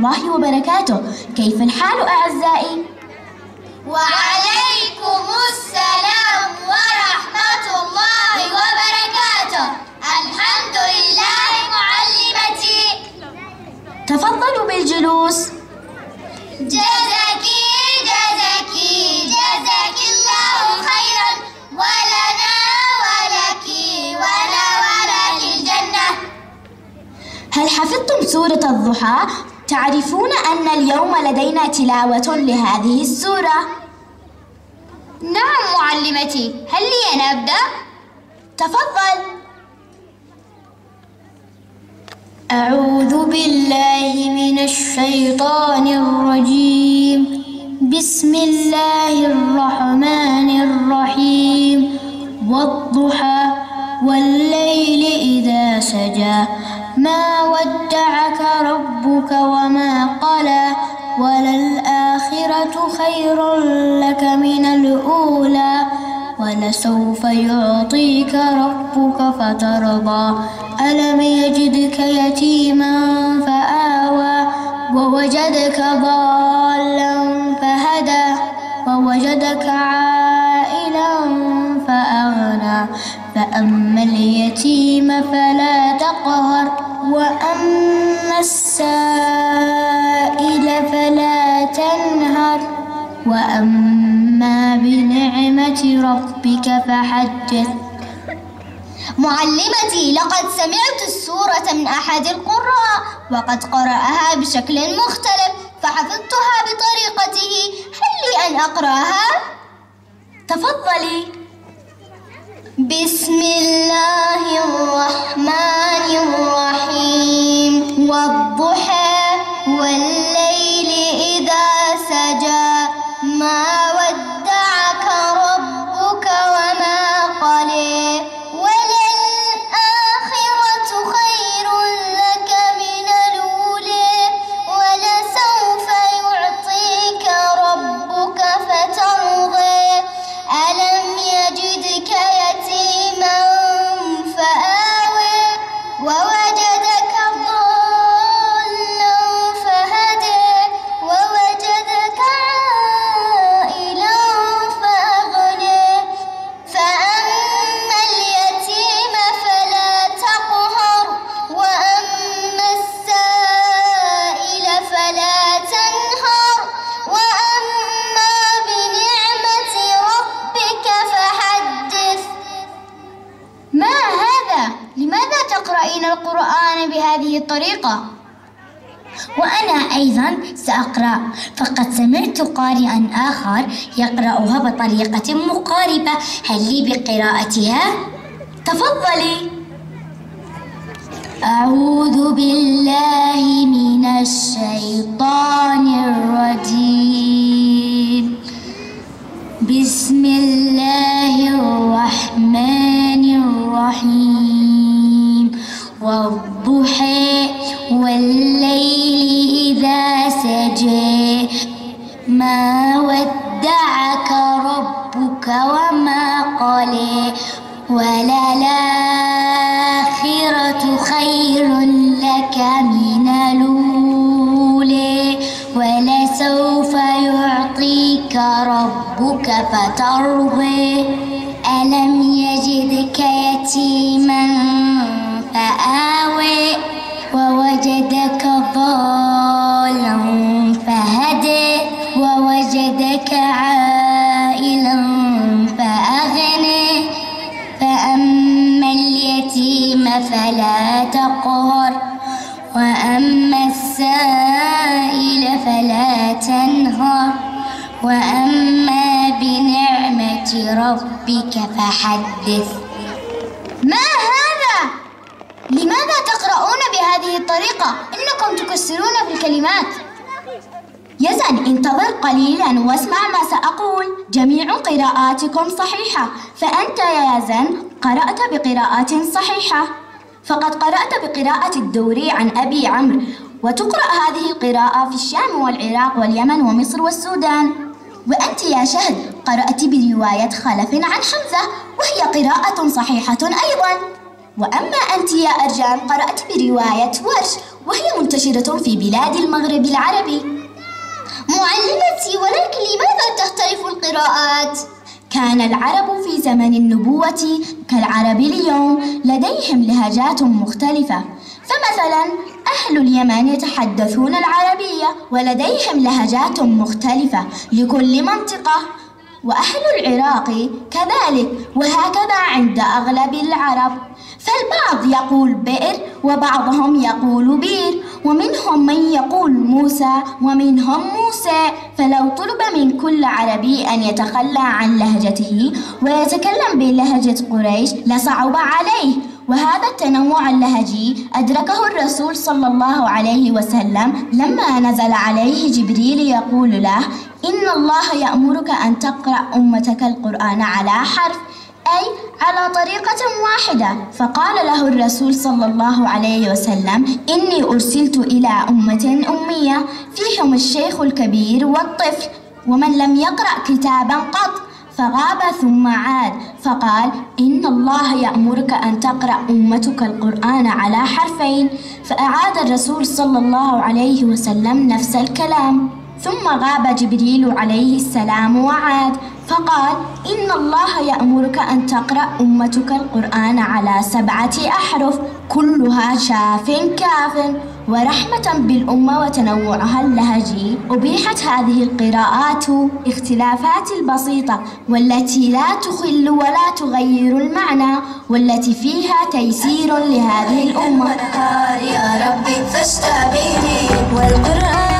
الله وبركاته. كيف الحال أعزائي؟ وعليكم السلام ورحمة الله وبركاته. الحمد لله معلمتي. تفضلوا بالجلوس. جزاك الله خيرا، ولنا ولك ونورنا للجنة. هل حفظتم سورة الضحى؟ تعرفون أن اليوم لدينا تلاوة لهذه السورة. نعم معلمتي، هل لي أن أبدأ؟ تفضل. أعوذ بالله من الشيطان الرجيم. بسم الله الرحمن الرحيم. والضحى والليل إذا سجى ما ودعك ربك وما قلى وللآخرة خير لك من الأولى ولسوف يعطيك ربك فترضى ألم يجدك يتيما فآوى ووجدك ضالا فهدى ووجدك عائلا فأغنى فأما اليتيم فلا تقهر وأما السائل فلا تنهر وأما بنعمة ربك فحدث. معلمتي، لقد سمعت السورة من أحد القراء وقد قرأها بشكل مختلف فحفظتها بطريقته. هل لي أن أقرأها؟ تفضلي. بسم الله الرحمن الرحيم. والضحى والليل إذا سجى ما ودعك ربك وما قلى وللآخرة خير لك من الأولى ولسوف يعطيك ربك فترضى ألم يجدك يتيما فآوى ووجدك ضالا فهدى ووجدك عائلا فأغنى فأما اليتيم فلا تقهر وأما السائل فلا تنهر وأما بنعمة ربك فحدث. ما هذا؟ لماذا تقرأين القرآن بهذه الطريقة؟ وأنا أيضا سأقرأ، فقد سمعت قارئا آخر يقرأها بطريقة مقاربة. هل لي بقراءتها؟ تفضلي. أعوذ بالله من الشيطان الرجيم. بسم الله الرحمن الرحيم. والضحى والليل إذا سجى ما ودعك ربك وما قلى وللآخرة خير لك من الأولى ولسوف يعطيك ربك فترضى ألم يجدك يتيما فآوى ووجدك ضالا فهدى ووجدك عائلا فأغنى فأما اليتيم فلا تقهر وأما السائل فلا تنهر وأما بنعمة ربك فحدث. ما هذا؟ لماذا تقرؤون بهذه الطريقة؟ إنكم تكسرون في الكلمات. يزن، انتظر قليلا واسمع ما سأقول. جميع قراءاتكم صحيحة، فأنت يا يزن قرأت بقراءات صحيحة، فقد قرأت بقراءة الدوري عن أبي عمرو، وتقرأ هذه القراءة في الشام والعراق واليمن ومصر والسودان. وأنت يا شهد قرأت برواية خلف عن حمزة، وهي قراءة صحيحة أيضا. وأما أنت يا أرجان قرأت برواية ورش، وهي منتشرة في بلاد المغرب العربي. معلمتي، ولكن لماذا تختلف القراءات؟ كان العرب في زمن النبوة كالعرب اليوم لديهم لهجات مختلفة، فمثلا أهل اليمن يتحدثون العربية ولديهم لهجات مختلفة لكل منطقة، وأهل العراق كذلك، وهكذا عند أغلب العرب. فالبعض يقول بئر وبعضهم يقول بير، ومنهم من يقول موسى ومنهم موسى. فلو طلب من كل عربي أن يتخلى عن لهجته ويتكلم بلهجة قريش لصعب عليه. وهذا التنوع اللهجي أدركه الرسول صلى الله عليه وسلم لما نزل عليه جبريل يقول له: إن الله يأمرك أن تقرأ أمتك القرآن على حرف، أي على طريقة واحدة. فقال له الرسول صلى الله عليه وسلم: إني أرسلت إلى أمة أمية فيهم الشيخ الكبير والطفل ومن لم يقرأ كتابا قط. فغاب ثم عاد فقال: إن الله يأمرك أن تقرأ أمتك القرآن على حرفين. فأعاد الرسول صلى الله عليه وسلم نفس الكلام، ثم غاب جبريل عليه السلام وعاد فقال: إن الله يأمرك أن تقرأ أمتك القرآن على 7 أحرف كلها شاف كاف. ورحمة بالأمة وتنوعها اللهجي أبيحت هذه القراءات اختلافات البسيطة والتي لا تخل ولا تغير المعنى، والتي فيها تيسير لهذه الأمة. يا ربي فاستبيني والقرآن